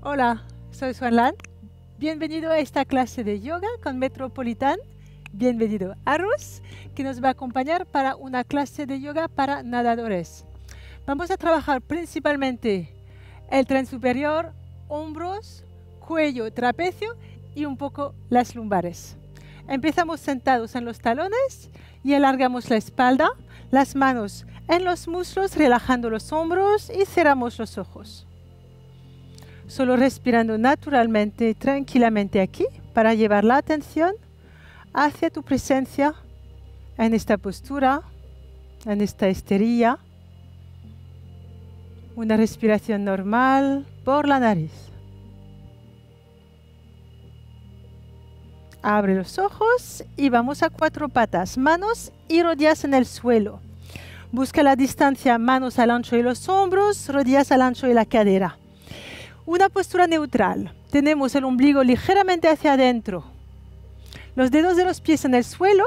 Hola, soy Xuanlan. Bienvenido a esta clase de yoga con Metropolitan. Bienvenido a Rus, que nos va a acompañar para una clase de yoga para nadadores. Vamos a trabajar principalmente el tren superior, hombros, cuello, trapecio y un poco las lumbares. Empezamos sentados en los talones y alargamos la espalda, las manos en los muslos, relajando los hombros y cerramos los ojos. Solo respirando naturalmente, tranquilamente aquí, para llevar la atención hacia tu presencia en esta postura, en esta esterilla. Una respiración normal por la nariz. Abre los ojos y vamos a cuatro patas, manos y rodillas en el suelo. Busca la distancia, manos al ancho de los hombros, rodillas al ancho de la cadera. Una postura neutral. Tenemos el ombligo ligeramente hacia adentro. Los dedos de los pies en el suelo.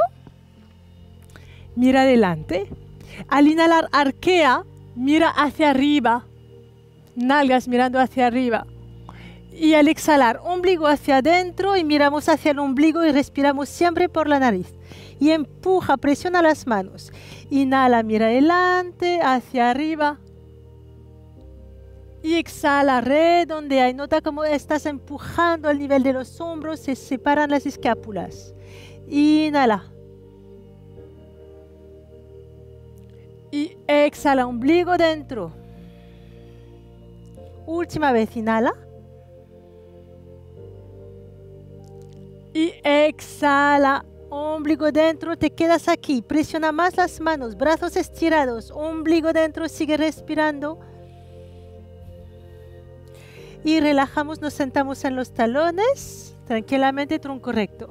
Mira adelante. Al inhalar, arquea, mira hacia arriba. Nalgas mirando hacia arriba. Y al exhalar, ombligo hacia adentro y miramos hacia el ombligo y respiramos siempre por la nariz. Y empuja, presiona las manos. Inhala, mira adelante, hacia arriba. Y exhala, redondea y nota cómo estás empujando al nivel de los hombros, se separan las escápulas. Inhala. Y exhala, ombligo dentro. Última vez, inhala. Y exhala, ombligo dentro, te quedas aquí. Presiona más las manos, brazos estirados, ombligo dentro, sigue respirando. Y relajamos, nos sentamos en los talones, tranquilamente, tronco recto.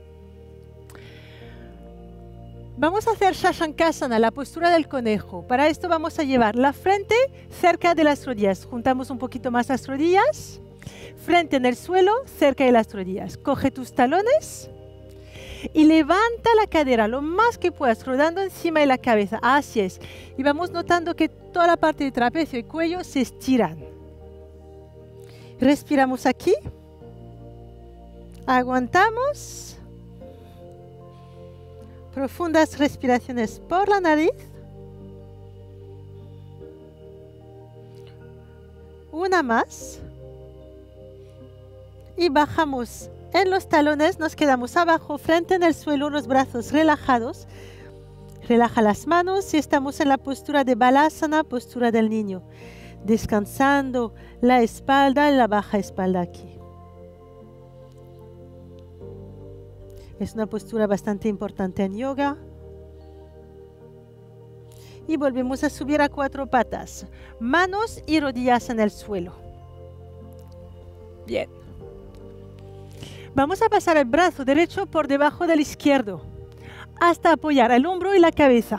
Vamos a hacer Shashankasana, la postura del conejo. Para esto vamos a llevar la frente cerca de las rodillas. Juntamos un poquito más las rodillas. Frente en el suelo, cerca de las rodillas. Coge tus talones y levanta la cadera lo más que puedas, rodando encima de la cabeza. Así es. Y vamos notando que toda la parte de trapecio y cuello se estiran. Respiramos aquí, aguantamos, profundas respiraciones por la nariz, una más, y bajamos en los talones, nos quedamos abajo, frente en el suelo, los brazos relajados, relaja las manos y estamos en la postura de Balasana, postura del niño. Descansando la espalda y la baja espalda aquí. Es una postura bastante importante en yoga. Y volvemos a subir a cuatro patas. Manos y rodillas en el suelo. Bien. Vamos a pasar el brazo derecho por debajo del izquierdo hasta apoyar el hombro y la cabeza.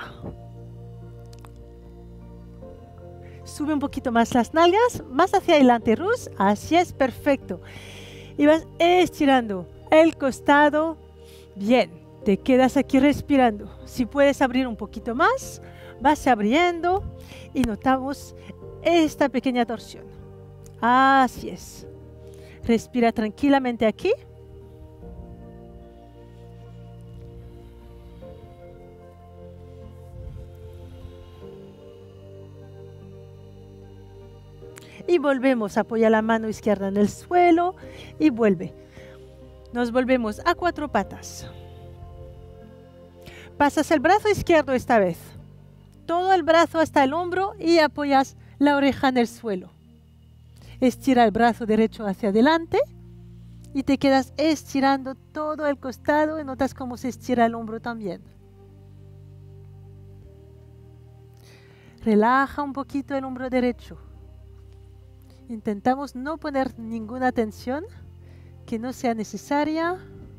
Sube un poquito más las nalgas, más hacia adelante, Rus. Así es, perfecto. Y vas estirando el costado. Bien, te quedas aquí respirando. Si puedes abrir un poquito más, vas abriendo y notamos esta pequeña torsión. Así es. Respira tranquilamente aquí. Y volvemos, apoya la mano izquierda en el suelo y vuelve. Nos volvemos a cuatro patas. Pasas el brazo izquierdo esta vez. Todo el brazo hasta el hombro y apoyas la oreja en el suelo. Estira el brazo derecho hacia adelante y te quedas estirando todo el costado y notas cómo se estira el hombro también. Relaja un poquito el hombro derecho. Intentamos no poner ninguna tensión que no sea necesaria.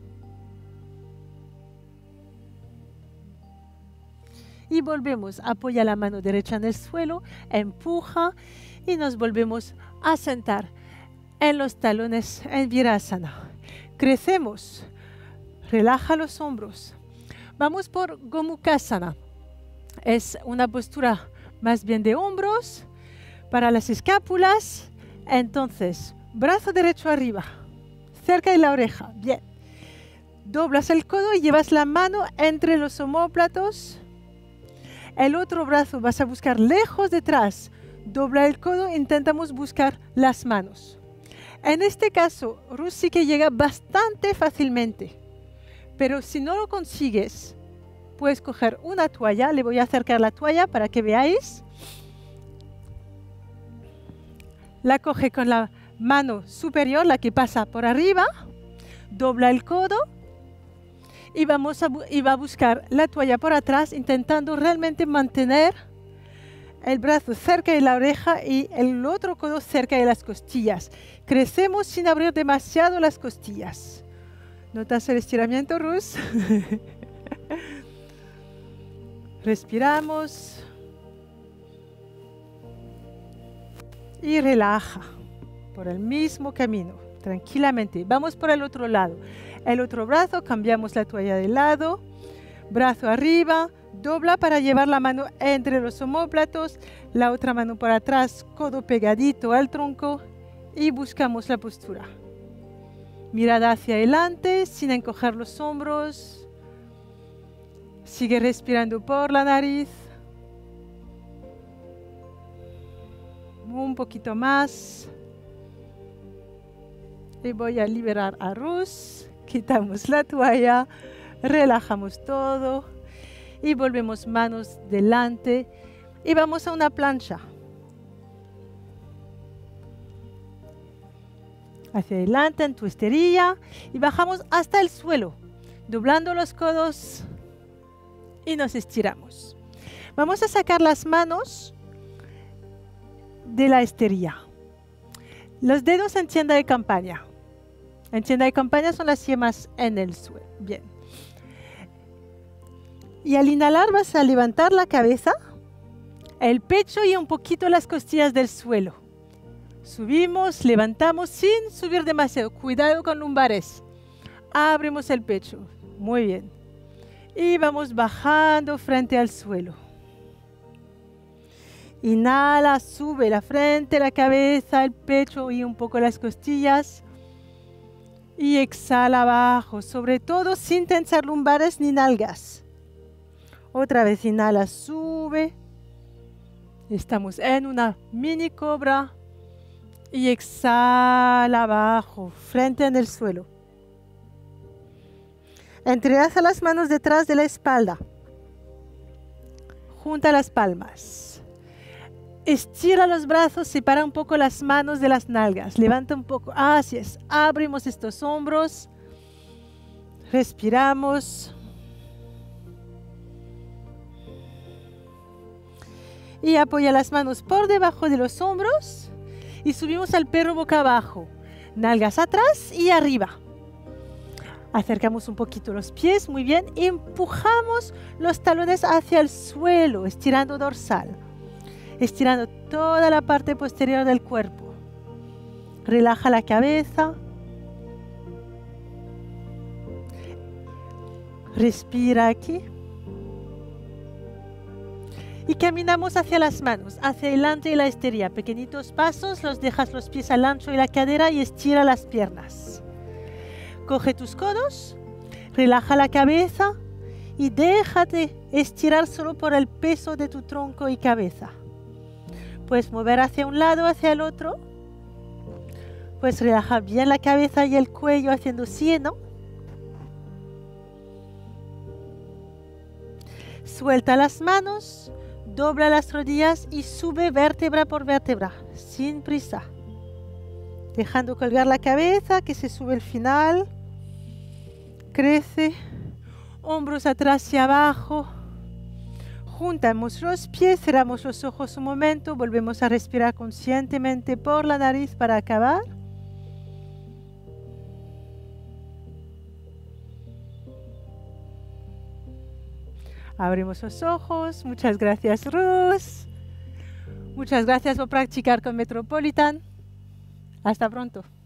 Y volvemos, apoya la mano derecha en el suelo, empuja y nos volvemos a sentar en los talones en Virasana. Crecemos, relaja los hombros. Vamos por Gomukhasana. Es una postura más bien de hombros para las escápulas. Entonces, Brazo derecho arriba, cerca de la oreja. Bien. Doblas el codo y llevas la mano entre los omóplatos. El otro brazo vas a buscar lejos detrás. Dobla el codo, intentamos buscar las manos. En este caso, Ruth sí que llega bastante fácilmente. Pero si no lo consigues, puedes coger una toalla. Le voy a acercar la toalla para que veáis. La coge con la mano superior, la que pasa por arriba. Dobla el codo. Y va a buscar la toalla por atrás, intentando realmente mantener el brazo cerca de la oreja y el otro codo cerca de las costillas. Crecemos sin abrir demasiado las costillas. ¿Notas el estiramiento, Ruth? Respiramos. Y relaja por el mismo camino, tranquilamente. Vamos por el otro lado. El otro brazo, cambiamos la toalla de lado. Brazo arriba, dobla para llevar la mano entre los omóplatos. La otra mano por atrás, codo pegadito al tronco. Y buscamos la postura. Mirada hacia adelante, sin encoger los hombros. Sigue respirando por la nariz. Un poquito más. Y voy a liberar a Ruth. Quitamos la toalla. Relajamos todo. Y volvemos manos delante. Y vamos a una plancha. Hacia adelante en tu esterilla. Y bajamos hasta el suelo. Doblando los codos. Y nos estiramos. Vamos a sacar las manos de la esterilla. Los dedos en tienda de campaña. En tienda de campaña son las yemas en el suelo. Bien. Y al inhalar vas a levantar la cabeza, el pecho y un poquito las costillas del suelo. Subimos, levantamos sin subir demasiado. Cuidado con lumbares. Abrimos el pecho. Muy bien. Y vamos bajando frente al suelo. Inhala, sube la frente, la cabeza, el pecho y un poco las costillas. Y exhala abajo, sobre todo sin tensar lumbares ni nalgas. Otra vez inhala, sube. Estamos en una mini cobra. Y exhala abajo, frente en el suelo. Entrelaza las manos detrás de la espalda. Junta las palmas. Estira los brazos, separa un poco las manos de las nalgas. Levanta un poco. Así es. Abrimos estos hombros. Respiramos. Y apoya las manos por debajo de los hombros. Y subimos al perro boca abajo. Nalgas atrás y arriba. Acercamos un poquito los pies. Muy bien. Empujamos los talones hacia el suelo, estirando dorsal. Estirando toda la parte posterior del cuerpo. Relaja la cabeza. Respira aquí. Y caminamos hacia las manos, hacia adelante y la esterilla. Pequeñitos pasos, los dejas los pies al ancho de la cadera y estira las piernas. Coge tus codos, relaja la cabeza y déjate estirar solo por el peso de tu tronco y cabeza. Puedes mover hacia un lado, hacia el otro. Puedes relajar bien la cabeza y el cuello haciendo sí, ¿no? Suelta las manos, dobla las rodillas y sube vértebra por vértebra, sin prisa. Dejando colgar la cabeza, que se sube el final. Crece. Hombros atrás y abajo. Juntamos los pies, cerramos los ojos un momento, volvemos a respirar conscientemente por la nariz para acabar. Abrimos los ojos. Muchas gracias, Ruth. Muchas gracias por practicar con Metropolitan. Hasta pronto.